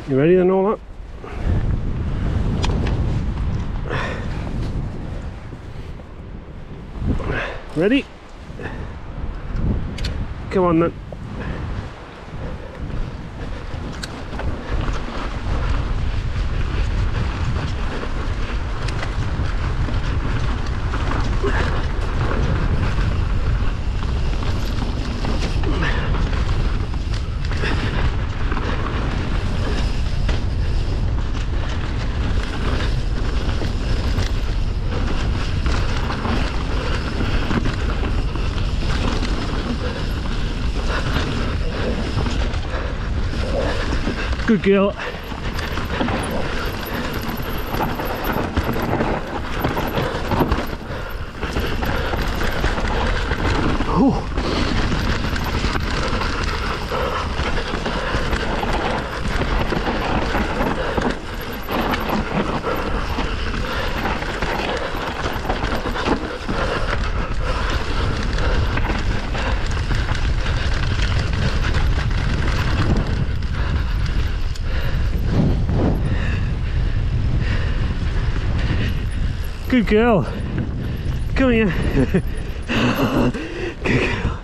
You ready then, all that? Ready? Come on then. Good girl. Oh. Good girl. Come here. Good girl.